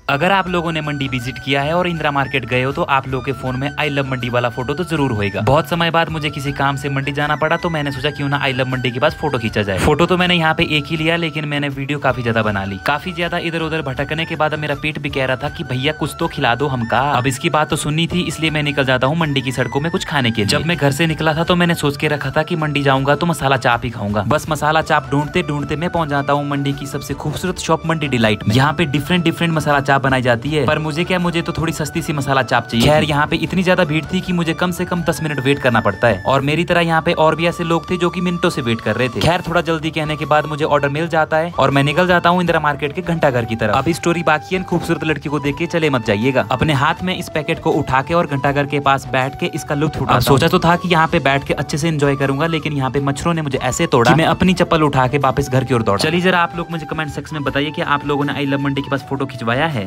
अगर आप लोगों ने मंडी विजिट किया है और इंदिरा मार्केट गए हो तो आप लोगों के फोन में आई लव मंडी वाला फोटो तो जरूर होएगा। बहुत समय बाद मुझे किसी काम से मंडी जाना पड़ा तो मैंने सोचा क्यों ना आई लव मंडी के पास फोटो खींचा जाए। फोटो तो मैंने यहाँ पे एक ही लिया, लेकिन मैंने वीडियो काफी ज्यादा बना ली। काफी ज्यादा इधर उधर भटकने के बाद मेरा पेट भी कह रहा था कि भैया कुछ तो खिला दो हमका। अब इसकी बात तो सुननी थी, इसलिए मैं निकल जाता हूँ मंडी की सड़कों में कुछ खाने के लिए। जब मैं घर से निकला था तो मैंने सोच के रखा था कि मंडी जाऊंगा तो मसाला चाप ही खाऊंगा। बस मसाला चाप ढूंढते ढूंढते मैं पहुंच जाता हूँ मंडी की सबसे खूबसूरत शॉप मंडी डिलाइट में। यहाँ पे डिफरेंट मसाला चाप बनाई जाती है, पर मुझे तो थोड़ी सस्ती सी मसाला चाप चाहिए। खैर यहाँ पे इतनी ज्यादा भीड़ थी कि मुझे कम से कम 10 मिनट वेट करना पड़ता है, और मेरी तरह यहाँ पे और भी ऐसे लोग थे जो कि मिनटों से वेट कर रहे थे। खैर थोड़ा जल्दी कहने के बाद मुझे ऑर्डर मिल जाता है और मैं निकल जाता हूँ इंदिरा मार्केट के घंटाघर की तरफ। अभी स्टोरी बाकी है, खूबसूरत लड़की को देख के चले मत जाइएगा। अपने हाथ में इस पैकेट को उठा के और घंटाघर के पास बैठ के इसका लुत्फ उठा। सोचा तो था कि यहाँ पे बैठ के अच्छे से एंजॉय करूंगा, लेकिन यहाँ पे मच्छरों ने मुझे ऐसे तोड़ा कि मैं अपनी चप्पल उठा के वापस घर की ओर दौड़ा। चलिए जरा आप लोग मुझे कमेंट सेक्शन में बताइए कि आप लोगों ने आई लव मंडी के पास फोटो खिंचवाया है।